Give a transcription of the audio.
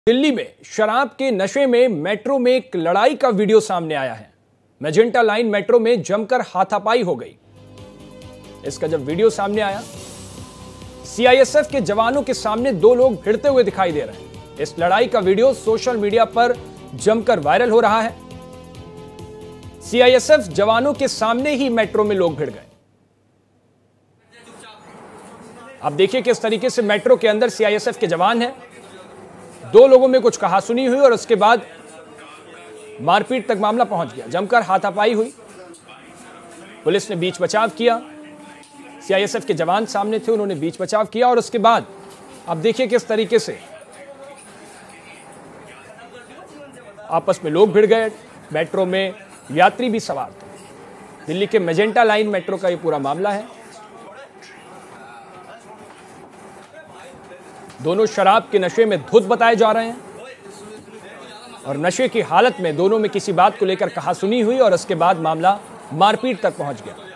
दिल्ली में शराब के नशे में मेट्रो में एक लड़ाई का वीडियो सामने आया है। मैजेंटा लाइन मेट्रो में जमकर हाथापाई हो गई। इसका जब वीडियो सामने आया, सीआईएसएफ के जवानों के सामने दो लोग भिड़ते हुए दिखाई दे रहे हैं। इस लड़ाई का वीडियो सोशल मीडिया पर जमकर वायरल हो रहा है। सीआईएसएफ जवानों के सामने ही मेट्रो में लोग भिड़ गए। आप देखिए किस तरीके से मेट्रो के अंदर सीआईएसएफ के जवान हैं। दो लोगों में कुछ कहासुनी हुई और उसके बाद मारपीट तक मामला पहुंच गया। जमकर हाथापाई हुई। पुलिस ने बीच बचाव किया। सीआईएसएफ के जवान सामने थे, उन्होंने बीच बचाव किया और उसके बाद अब देखिए किस तरीके से आपस में लोग भिड़ गए। मेट्रो में यात्री भी सवार थे। दिल्ली के मैजेंटा लाइन मेट्रो का यह पूरा मामला है। दोनों शराब के नशे में धुत बताए जा रहे हैं और नशे की हालत में दोनों में किसी बात को लेकर कहासुनी हुई और उसके बाद मामला मारपीट तक पहुंच गया।